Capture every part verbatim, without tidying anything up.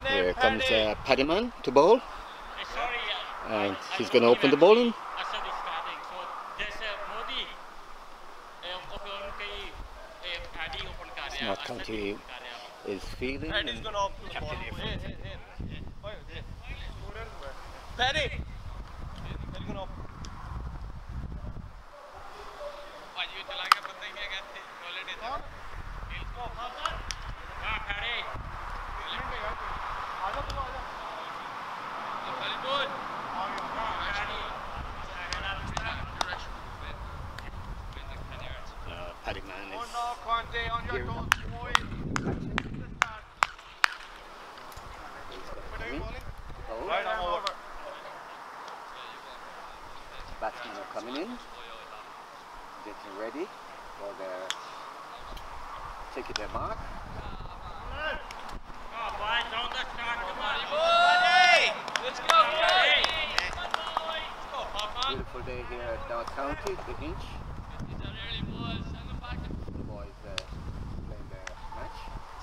Here comes uh, Paddyman to bowl, and he's going to open the bowling. North County is feeling and captain here. Paddy! Uh, Paddyman is on your toes, boy. Right on over. Batsmen are coming in, getting ready for their taking their mark. Let's go, Beautiful day here at North County, the Inch. The boys uh, playing their match.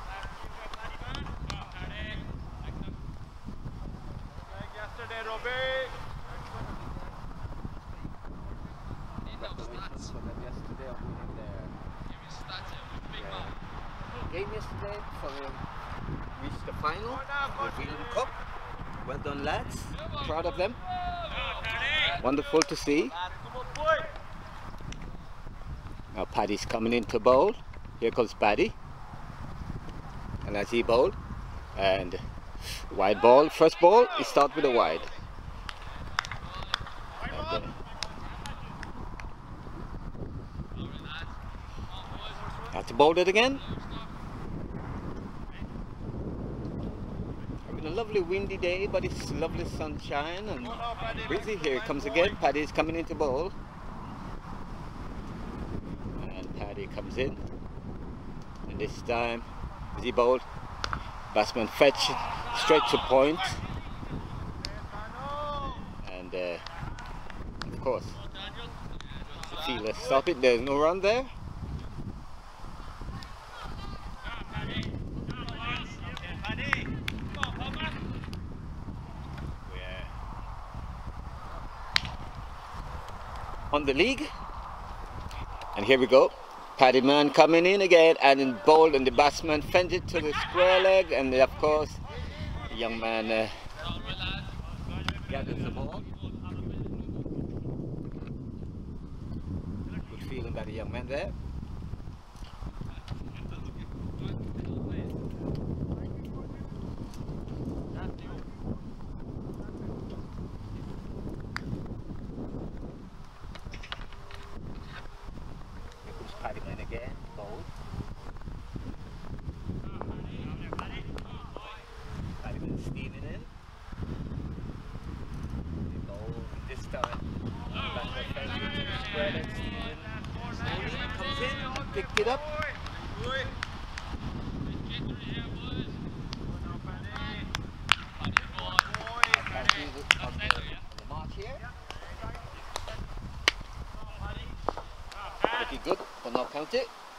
Like yesterday, Robbie. Congratulations for them yesterday on winning their uh, game yesterday, so they reached the final, the Freedom Cup. Well done, lads. Proud of them. Wonderful to see. Now Paddy's coming in to bowl. Here comes Paddy. And as he bowled, and wide ball, first ball, he starts with a wide. And, uh, have to bowl it again. Having a lovely windy day, but it's lovely sunshine and breezy. Here it comes again. Paddy's coming in to bowl. And Paddy comes in. And this time, as he bowled, batsman fetch straight to point. And uh, of course, the fielder stop it. There's no run there. On the league, and here we go. Paddyman coming in again and in bold, and the batsman fends it to the square leg, and of course the young man uh, gathers the ball. Good feeling by the young man there. Paddyman again, bold. Paddyman steaming in. Bold this time. Batsman fends it to the square leg, steaming. Slowly comes in, picked it up. On the, on the mark here. Looking good for North County.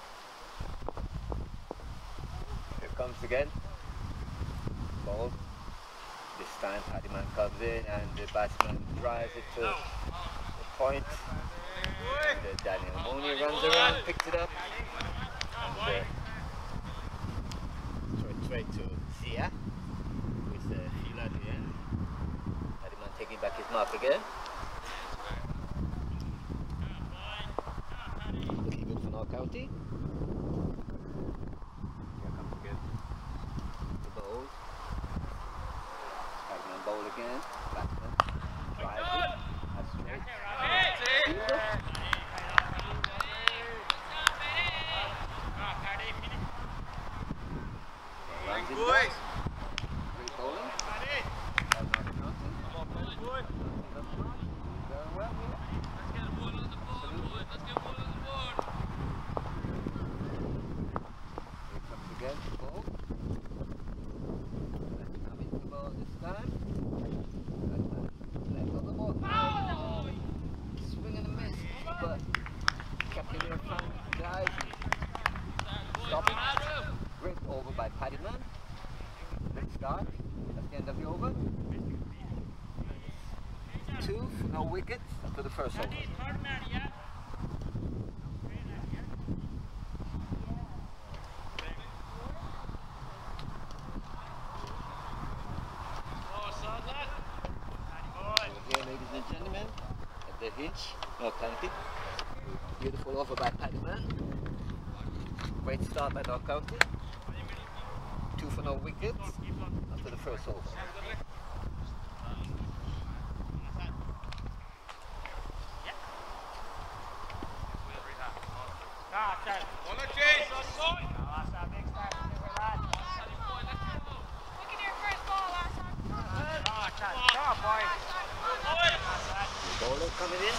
Here comes again. Ball. This time Paddyman comes in and the batsman drives it to the point. And uh, Daniel Mooney runs around, picks it up. And uh, throw it straight to Zia, who is the fielder at the end. Paddyman taking back his mark again. County. Here comes again the bowl. Paddyman bowl again. Batsman drives it. That's straight. Fielder. Runs in there. Great bowling. That's not counting. Very well here. Let's get a ball on the board, boys. Let's get a ball on the board. Again, ball. Let's come into the ball this time. Let go the ball. Oh! Swing and a miss, but captain here trying to dive. Stop it. Great over by Paddyman. Let's start. two for no wickets after the first over. Here, ladies and gentlemen, at the hinge, no county. Beautiful over by Paddyman. Great start by North County. Two for no wickets after the first over. Bowler coming in.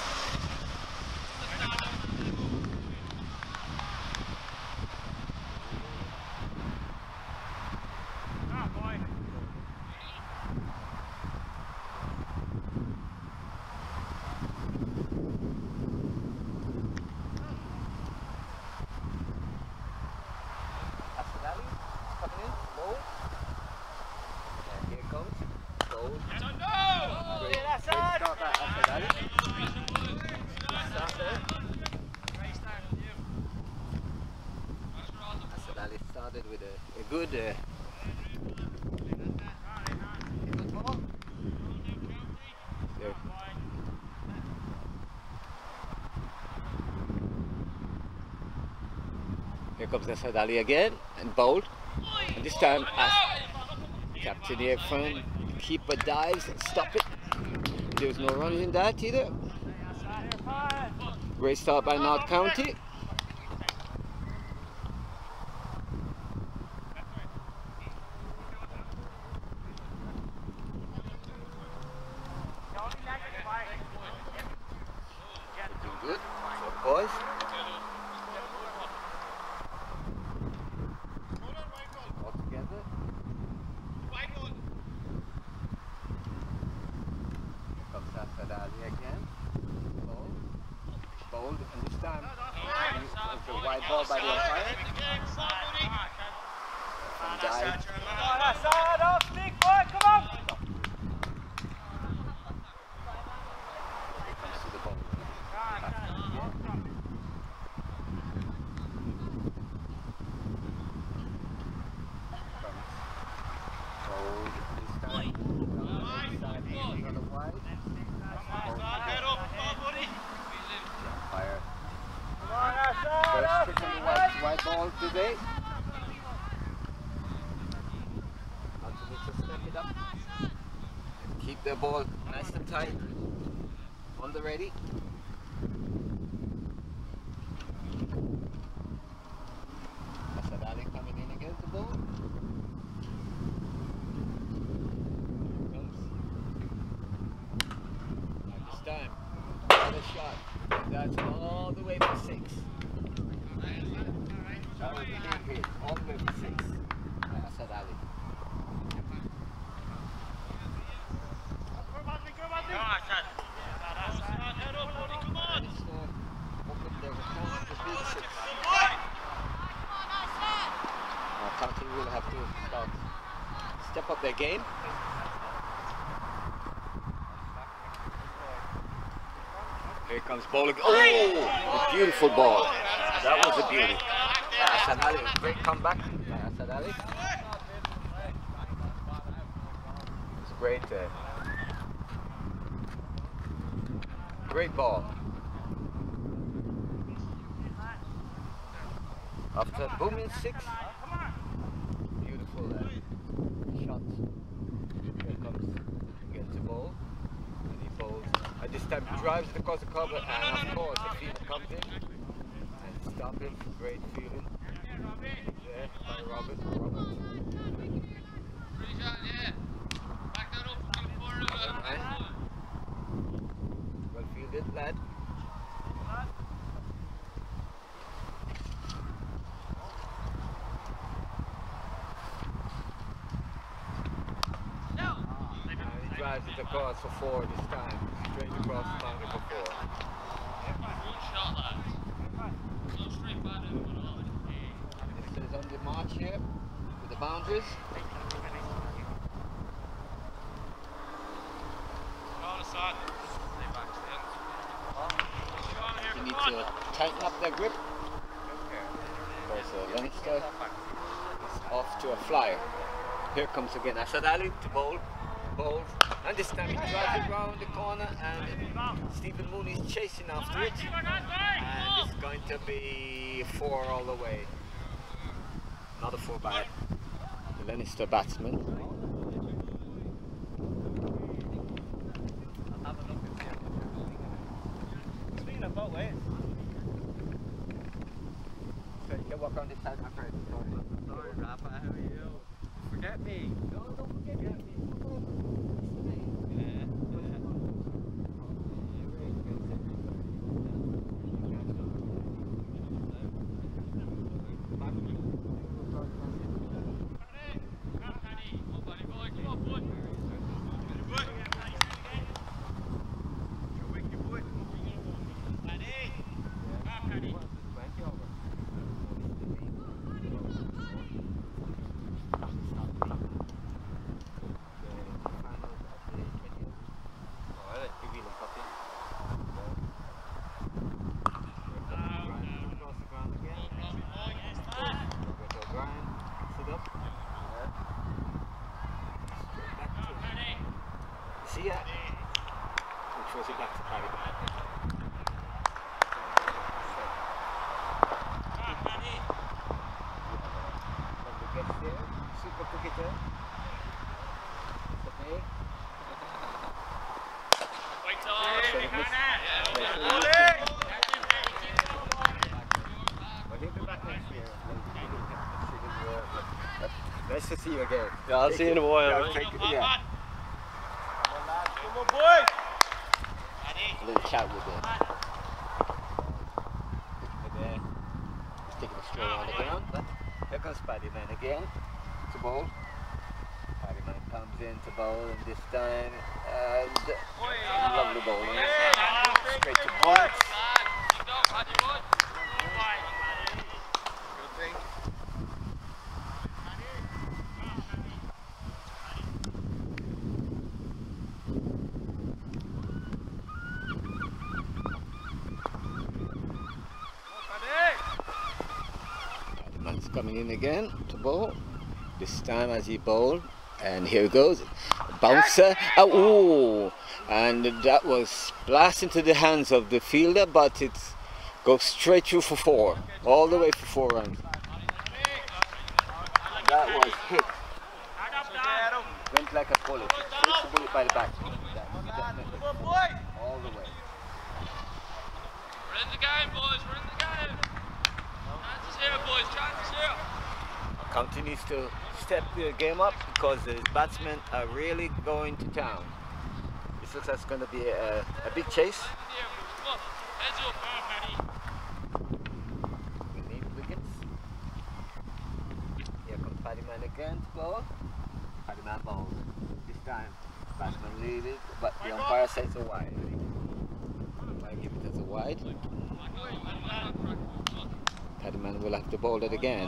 Started with a, a good, uh, good ball. There. Here comes Nasad Ali again and bowled. And this time, as Captain here from keeper dives and stop it. There was no runs in that either. Great start by North County. Good for boys. All together. Here comes Nasad Ali again. Bold. Bold, and this time it's a wide ball by the umpire. And dive. Nasad, off stick, boy, come on! Here comes to the ball. First pitch on the white, white ball today. Continue to step it up. Keep the ball nice and tight. On the ready. Nasad Ali coming in against the ball. Here comes. And this time, another shot. That's all the way for six. That was a big hit, all the way for six. Nasad Ali. County will have to start, step up their game. Here comes bowling. Oh, a beautiful ball. That was a beauty. Nasad Ali, great comeback. Nasad Ali. It's a great, uh, great ball. After booming six, beautiful uh, shot. Here comes against the ball, and he bowls. At this time, he drives it across the cover, and of course, the fielder comes in and stop it. Great feeling. There by Robert. Robert. Right. Well fielded, lad. Drives it across for four this time. Straight across the boundary for four. Good shot, lads. Go straight back in the middle. This is on the march here with the boundaries. Go on, Assad. tighten up their grip. Because uh, Leinster is off to a flyer. Here comes again Asad Ali to bowl. Bowl. And this time he drives it round the corner and Stephen Mooney is chasing after it. And it's going to be four all the way. Another four by the Leinster batsman. Both ways. So you can walk on this side, my friend. Sorry. Sorry, Rafa, how are you? Forget me. No, don't forget me. See ya. Which was it back to Paddy? Lovely gets there. Super cricketer. Okay. Wait on. Well, he'll be back next year. Nice to see you again. Yeah, I'll Take see you in a it. while. Yeah, Right? take it, yeah. Come on, boys! A little chat with him. And then he's taking a stroll on the ground. But here comes Paddy Man again to bowl. Paddy Man comes in to bowl and this time and lovely bowling. Straight to points. Man's coming in again to bowl. This time as he bowled, and here he goes, bouncer. Oh, and that was blast into the hands of the fielder, but it goes straight through for four, all the way for four runs. That was hit. Went like a bullet. Hit the bullet by the back. All the way. We're in the game, boys. We're in the game. Chances here, boys. Chances here. Continues to step the game up because the batsmen are really going to town. This looks like it's going to be a, a big chase. We need wickets. Here comes Paddy Man again to bowl. Paddy Man bowls. This time, batsman lead it, but the umpire says it's a wide. I give it as a wide. Paddy Man will have to bowl it again.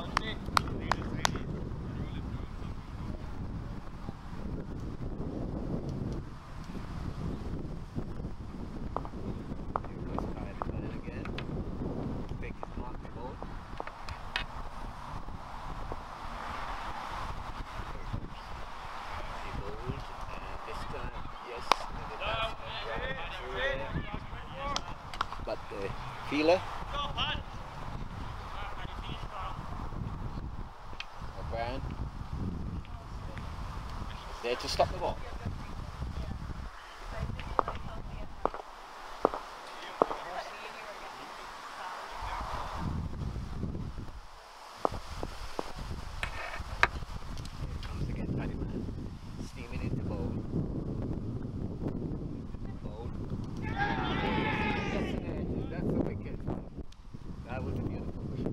But the feeler O'Brien is there to stop the ball. Here comes again Paddy Man, steaming into bowl. Bowl. That's a wicket. That was a beautiful wicket.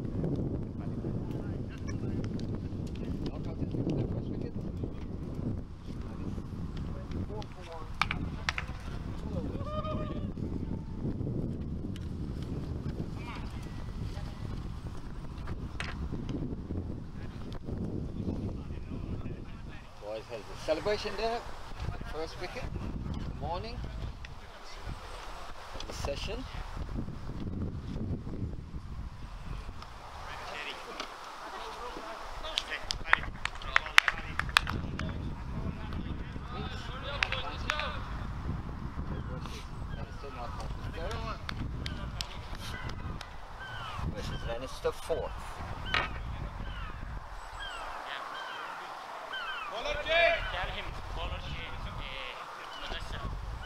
Knock out the first wicket. Four for one. Two overs. Boys has a celebration there. First wicket. Good morning. The session. fourth. Tell him, color change. Modesta.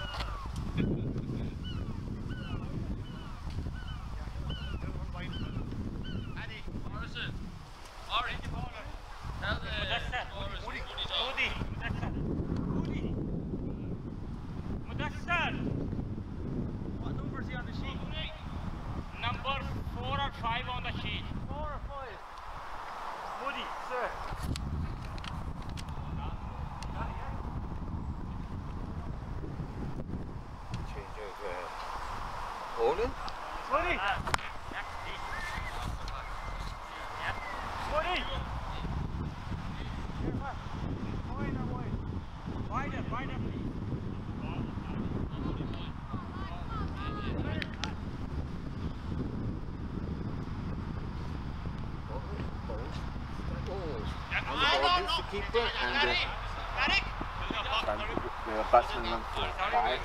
Morrison. Ari. Tell the Modesta. Morris Moody. Moody's on. Moody. Modesta. Moody. Modesta. What number is he on the sheet? Number four or five on the sheet. Four or five? Moody, sir. Change of uh, Poland. Moody. Moody. Wider, wide. Wider, wider, please. And the keeper and the, the batsman went for five.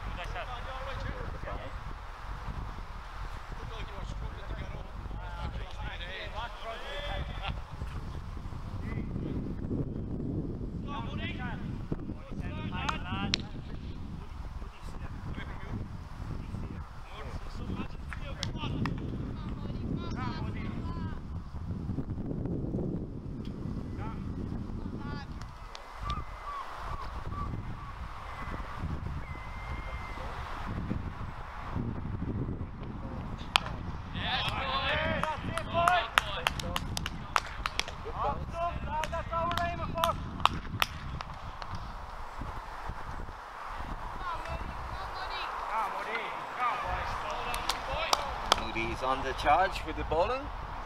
Moody's on the charge with the bowling.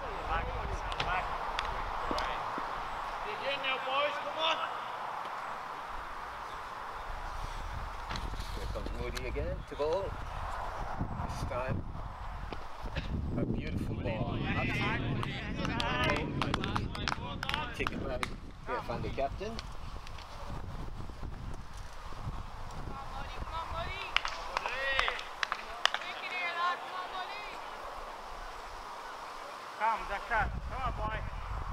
Here comes Moody again to bowl. This time, a beautiful ball. Taken by Van the captain. Come, Doctor. Come on, boy.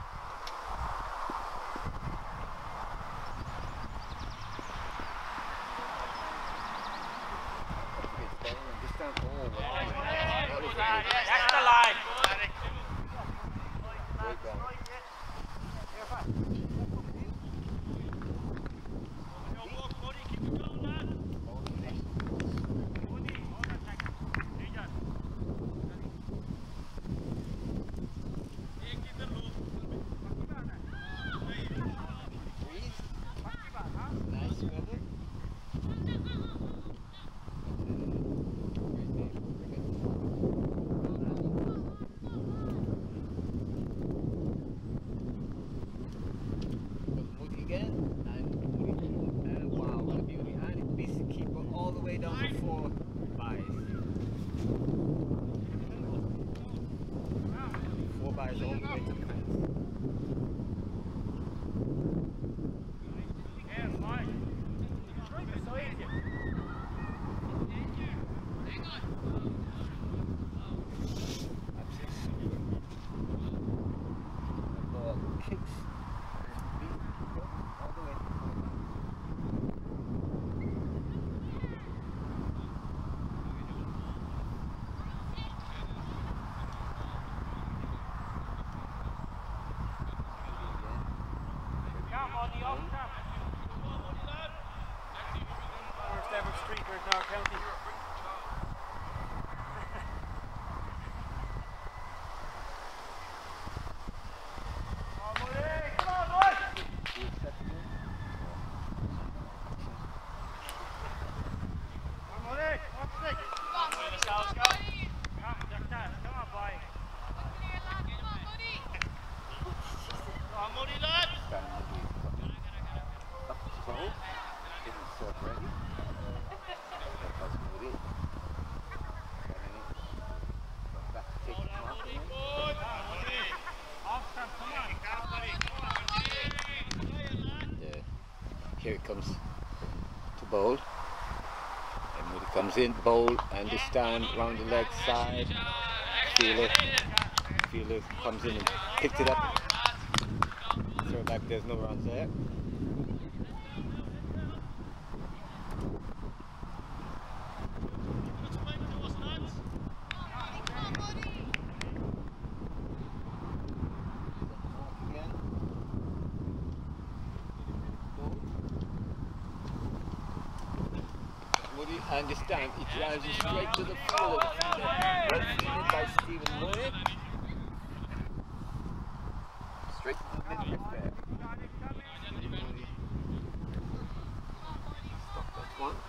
This time, oh, That's the line. nice weather. Moody again, and Moody, and wow, what a beauty! And it beats the keeper all the way down to four buys. Four buys all the way to the fence. Kicks and beat all the way. Come on, the off cap. First ever streaker in our county. Here it comes to bowl, and Moody comes in, bowl, and this time round the leg side, feel it. fielder comes in and picks it up. Throw back, there's no runs there. And this time he drives it straight to the field. Well fielded by Stephen Mooney. Straight to the midfield there. Stephen Mooney. Stop that one.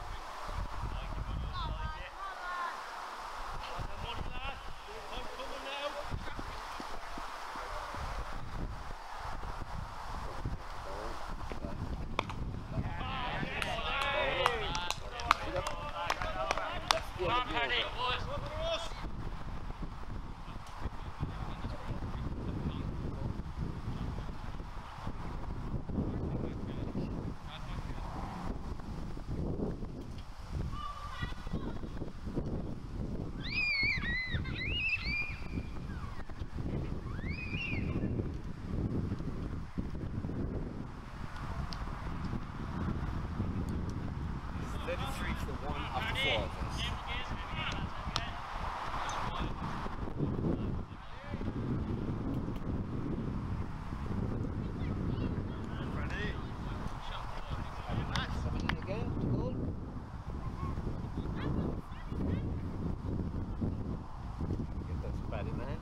thirty-three for one after four of us. Seven in again, to goal. Get that spatty man.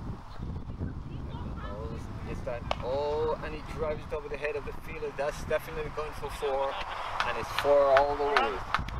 Is that, oh, and he drives it over the head of the fielder. That's definitely going for four. And it's four all the way.